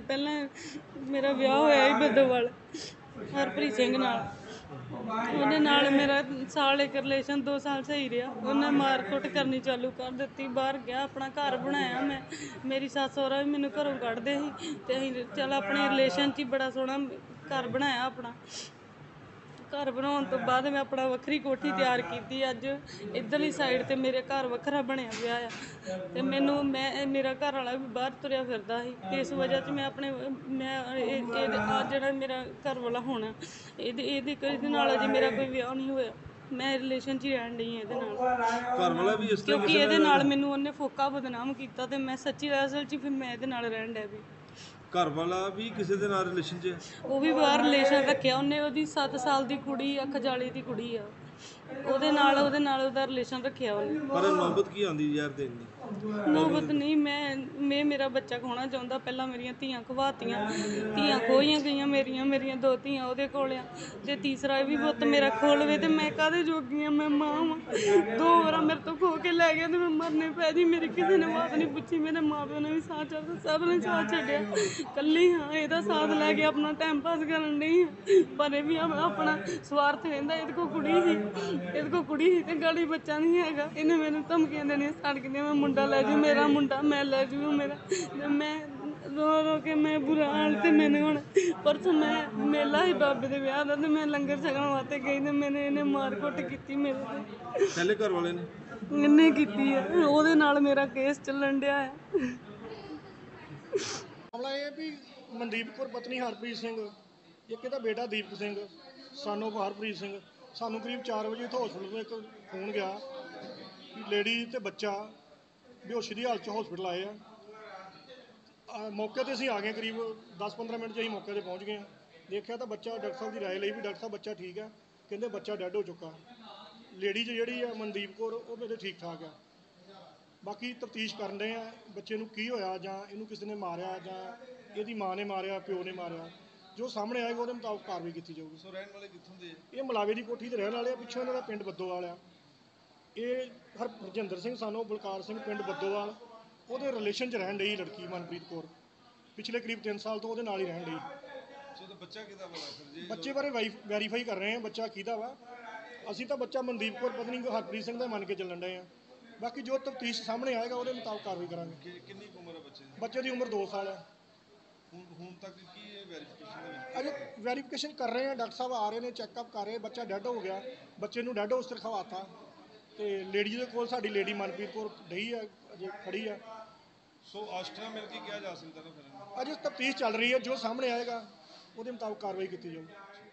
ਪਹਿਲਾਂ ਮੇਰਾ ਵਿਆਹ ਹੋਇਆ ਸੀ ਬੱਦੋਵਾਲ ਹਰਪ੍ਰੀਤ ਸਿੰਘ ਨਾਲ। ਉਹਦੇ ਨਾਲ ਮੇਰਾ ਸਾਲ ਇੱਕ ਰਿਲੇਸ਼ਨ 2 ਸਾਲ ਸਹੀ ਰਿਹਾ। ਉਹਨੇ ਮਾਰ ਕੁੱਟ ਕਰਨੀ ਚਾਲੂ ਕਰ ਦਿੱਤੀ। ਬਾਹਰ ਗਿਆ, ਆਪਣਾ ਘਰ ਬਣਾਇਆ। ਮੇਰੀ ਸੱਸ ਸਹੁਰਾ ਵੀ ਮੈਨੂੰ ਘਰੋਂ ਕੱਢਦੇ ਸੀ ਤੇ ਅਸੀਂ ਚੱਲ ਆਪਣੇ ਰਿਲੇਸ਼ਨ 'ਚ ਹੀ ਬੜਾ ਸੋਹਣਾ ਘਰ ਬਣਾਇਆ। ਆਪਣਾ ਘਰ ਬਣਾਉਣ ਤੋਂ ਬਾਅਦ ਮੈਂ ਆਪਣਾ ਵੱਖਰੀ ਕੋਠੀ ਤਿਆਰ ਕੀਤੀ। ਅੱਜ ਇੱਧਰਲੀ ਸਾਈਡ ਤੇ ਮੇਰੇ ਘਰ ਵੱਖਰਾ ਬਣਿਆ ਪਿਆ ਆ ਤੇ ਮੇਰਾ ਘਰ ਵਾਲਾ ਵੀ ਬਾਹਰ ਤੁਰਿਆ ਫਿਰਦਾ ਸੀ। ਇਸ ਵਜ੍ਹਾ 'ਚ ਮੈਂ ਜਿਹੜਾ ਮੇਰਾ ਘਰ ਵਾਲਾ ਹੋਣਾ ਇਹਦੇ ਨਾਲ ਅਜੇ ਮੇਰਾ ਕੋਈ ਵਿਆਹ ਨਹੀਂ ਹੋਇਆ। ਮੈਂ ਰਿਲੇਸ਼ਨ 'ਚ ਹੀ ਰਹਿਣ ਡਈ ਹਾਂ ਇਹਦੇ ਨਾਲ। ਘਰ ਵਾਲਾ ਵੀ ਇਸ ਤਰ੍ਹਾਂ ਕਿਉਂਕਿ ਇਹਦੇ ਨਾਲ ਮੈਨੂੰ ਉਹਨੇ ਫੋਕਾ ਬਦਨਾਮ ਕੀਤਾ ਤੇ ਮੈਂ ਸੱਚੀ ਅਸਲ 'ਚ ਫਿਰ ਮੈਂ ਇਹਦੇ ਨਾਲ ਰਹਿਣ ਡਿਆ ਵੀ। ਘਰ ਵਾਲਾ ਵੀ ਕਿਸੇ ਦੇ ਨਾਲ ਰਿਲੇਸ਼ਨ 'ਚ ਹੈ? ਉਹ ਵੀ ਬਾਹਰ ਰਿਲੇਸ਼ਨ ਰੱਖਿਆ ਉਹਨੇ। ਉਹਦੀ 7 ਸਾਲ ਦੀ ਕੁੜੀ, ਅੱਖ ਜਾਲੀ ਦੀ ਕੁੜੀ ਆ। ਉਹਦੇ ਨਾਲ ਉਹਦਾ ਰਿਲੇਸ਼ਨ ਰੱਖਿਆ ਉਹਨੇ। ਪਰ ਨੌਬਤ ਕੀ ਆਉਂਦੀ ਯਾਰ ਦਿਨ ਦੀ? ਨੌਬਤ ਨਹੀਂ, ਮੈਂ ਮੇਰਾ ਬੱਚਾ ਖੋਣਾ ਚਾਹੁੰਦਾ। ਪਹਿਲਾਂ ਮੇਰੀਆਂ ਧੀਆਂ ਖਵਾਤੀਆਂ, ਧੀਆਂ ਖੋਈਆਂ ਗਈਆਂ ਮੇਰੀਆਂ 2 ਧੀਆਂ ਉਹਦੇ ਕੋਲ ਆ ਤੇ ਤੀਸਰਾ ਵੀ ਪੁੱਤ ਮੇਰਾ ਖੋਲਵੇ ਤੇ ਮੈਂ ਕਾਹਦੇ ਜੋਗੀ ਆ? ਮੈਂ ਮਾਂ ਵਾਂ। 2 ਵਾਰਾਂ ਮੇਰੇ ਤੋਂ ਖੋ ਕੇ ਲੈ ਗਿਆ ਤੇ ਮੈਂ ਮਰਨੇ ਪੈ ਜੀ। ਮੇਰੀ ਕਿਸੇ ਨੇ ਬਾਤ ਨਹੀਂ ਪੁੱਛੀ। ਮੇਰੇ ਮਾਂ ਪਿਓ ਨੇ ਵੀ ਸਾਥ ਛੱਡਿਆ, ਸਭ ਨੇ ਸਾਥ ਛੱਡਿਆ। ਇਕੱਲੀ ਹਾਂ ਇਹਦਾ ਸਾਥ ਲੈ ਕੇ ਆਪਣਾ ਟਾਈਮ ਪਾਸ ਕਰਨ ਡਈ ਹਾਂ। ਪਰ ਇਹ ਵੀ ਆਪਣਾ ਸਵਾਰਥ ਰਹਿੰਦਾ। ਇਹਦੇ ਕੋਲ ਕੁੜੀ ਸੀ ਤੇ ਗਾੜੀ ਬੱਚਾ ਨਹੀਂ ਹੈਗਾ। ਇਹਨੇ ਮੈਨੂੰ ਧਮਕੀਆਂ ਦੇਣੀਆਂ ਸਟਾਰਟ ਕੀਤੀਆਂ, ਮੈਂ ਮੁੰਡਾ ਲੈ ਜੂ, ਮੇਰਾ ਮੁੰਡਾ ਮੈਂ ਲੈ ਜੂ ਮੇਰਾ। ਮੈਂ ਰੋ ਕੇ ਮੈਂ ਬੁਰਾ ਹਾਲ ਤੇ ਮੈਨੂੰ ਹੁਣ ਪਰਸੋਂ ਮੈਂ ਮੇਲਾ ਸੀ ਬਾਬੇ ਦੇ ਵਿਆਹ ਦਾ ਤੇ ਮੈਂ ਲੰਗਰ ਛਕਣ ਵਾਸਤੇ ਗਈ ਤੇ ਇਹਨੇ ਮਾਰ ਕੁੱਟ ਕੀਤੀ ਮੇਰੇ ਤੇ। ਪਹਿਲੇ ਘਰ ਵਾਲੇ ਨੇ ਇਹਨੇ ਕੀਤੀ ਹੈ। ਉਹਦੇ ਨਾਲ ਮੇਰਾ ਕੇਸ ਚੱਲਣ ਡਿਆ ਹੈ। ਮਾਮਲਾ ਇਹ ਵੀ ਮਨਦੀਪ ਕੌਰ ਪਤਨੀ ਹਰਪ੍ਰੀਤ ਸਿੰਘ, ਇੱਕ ਇਹਦਾ ਬੇਟਾ ਦੀਪਕ ਸਿੰਘ ਸਾਨੂੰ ਹਰਪ੍ਰੀਤ ਸਿੰਘ। ਸਾਨੂੰ ਕਰੀਬ 4 ਵਜੇ ਇੱਥੇ ਹਸਪੀਟਲ ਤੋਂ ਇੱਕ ਫੋਨ ਗਿਆ ਕਿ ਲੇਡੀ ਤੇ ਬੱਚਾ ਬੇਹੋਸ਼ੀ ਦੀ ਹਾਲਤ 'ਚ ਹਸਪੀਟਲ ਆਏ ਆ। ਮੌਕੇ 'ਤੇ ਅਸੀਂ ਆ ਗਏ। ਕਰੀਬ 10-15 ਮਿੰਟ 'ਚ ਅਸੀਂ ਮੌਕੇ 'ਤੇ ਪਹੁੰਚ ਗਏ ਹਾਂ। ਦੇਖਿਆ ਤਾਂ ਬੱਚਾ, ਡਾਕਟਰ ਸਾਹਿਬ ਦੀ ਰਾਏ ਲਈ ਵੀ ਡਾਕਟਰ ਸਾਹਿਬ ਬੱਚਾ ਠੀਕ ਆ, ਕਹਿੰਦੇ ਬੱਚਾ ਡੈੱਡ ਹੋ ਚੁੱਕਾ। ਲੇਡੀ 'ਚ ਜਿਹੜੀ ਆ ਮਨਦੀਪ ਕੌਰ ਉਹ ਮੇਰੇ ਠੀਕ ਠਾਕ ਆ। ਬਾਕੀ ਤਫਤੀਸ਼ ਕਰਨ ਰਹੇ ਆ ਬੱਚੇ ਨੂੰ ਕੀ ਹੋਇਆ, ਜਾਂ ਇਹਨੂੰ ਕਿਸੇ ਨੇ ਮਾਰਿਆ ਜਾਂ ਇਹਦੀ ਮਾਂ ਨੇ ਮਾਰਿਆ, ਪਿਓ ਨੇ ਮਾਰਿਆ। ਜੋ ਸਾਹਮਣੇ ਆਏਗਾ ਉਹਦੇ ਮੁਤਾਬਕ ਕਾਰਵਾਈ ਕੀਤੀ ਜਾਊਗੀ। ਸੋ ਰਹਿਣ ਵਾਲੇ ਕਿੱਥੋਂ ਦੇ? ਇਹ ਮਲਾਵੇ ਦੀ ਕੋਠੀ ਤੇ ਰਹਿਣ ਵਾਲੇ ਆ। ਪਿੱਛੋਂ ਇਹਨਾਂ ਦਾ ਪਿੰਡ ਬੱਦੋਵਾਲ ਆ। ਇਹ ਹਰਜਿੰਦਰ ਸਿੰਘ ਸਾਨੂੰ ਬਲਕਾਰ ਸਿੰਘ ਪਿੰਡ ਬੱਦੋਵਾਲ ਉਹਦੇ ਰਿਲੇਸ਼ਨ 'ਚ ਰਹਿਣ ਡਈ ਲੜਕੀ ਮਨਪ੍ਰੀਤ ਕੌਰ। ਪਿਛਲੇ ਕਰੀਬ 3 ਸਾਲ ਤੋਂ ਉਹਦੇ ਨਾਲ ਹੀ ਰਹਿਣ ਡਈ। ਸੋ ਬੱਚਾ ਕਿਹਦਾ ਵਾ? ਬੱਚੇ ਬਾਰੇ ਵੈਰੀਫਾਈ ਕਰ ਰਹੇ ਆ ਬੱਚਾ ਕਿਹਦਾ ਵਾ। ਅਸੀਂ ਤਾਂ ਬੱਚਾ ਮਨਦੀਪ ਕੌਰ ਪਤਨੀ ਹਰਪ੍ਰੀਤ ਸਿੰਘ ਦਾ ਮੰਨ ਕੇ ਚੱਲਣ ਡਏ ਆ। ਬਾਕੀ ਜੋ ਤਫਤੀਸ਼ ਸਾਹਮਣੇ ਆਏਗਾ ਉਹਦੇ ਮੁਤਾਬਕ ਕਾਰਵਾਈ ਕਰਾਂਗੇ। ਕਿੰਨੀ ਉਮਰ ਹੈ ਬੱਚੇ ਦੀ? ਬੱਚੇ ਦੀ ਉਮਰ 2 ਸਾਲ ਹੈ। ਹੁਣ ਤੱਕ ਕੀ ਇਹ ਵੈਰੀਫਿਕੇਸ਼ਨ ਦੇ ਵਿੱਚ? ਅਜੇ ਵੈਰੀਫਿਕੇਸ਼ਨ ਕਰ ਰਹੇ ਆ। ਡਾਕਟਰ ਸਾਹਿਬ ਆ ਰਹੇ ਨੇ, ਚੈੱਕਅਪ ਕਰ ਰਹੇ। ਬੱਚਾ ਡੈੱਡ ਹੋ ਗਿਆ, ਬੱਚੇ ਨੂੰ ਡੈੱਡ ਹਾਊਸ ਤੇ ਰਖਵਾਤਾ ਤੇ ਲੇਡੀ ਦੇ ਕੋਲ ਸਾਡੀ ਲੇਡੀ ਮਨਪ੍ਰੀਤ ਕੌਰ ਡਈ ਆ, ਅਜੇ ਖੜੀ ਆ। ਸੋ ਆਸ਼ਟਰਾ ਮਿਲ ਕੇ ਕਿਹਾ ਜਾ ਸਕਦਾ ਨਾ ਫਿਰ? ਅਜੇ ਤਫਤੀਸ਼ ਚੱਲ ਰਹੀ ਹੈ। ਜੋ ਸਾਹਮਣੇ ਆਏਗਾ ਉਹਦੇ ਮੁਤਾਬਕ ਕਾਰਵਾਈ ਕੀਤੀ ਜਾਊਗੀ।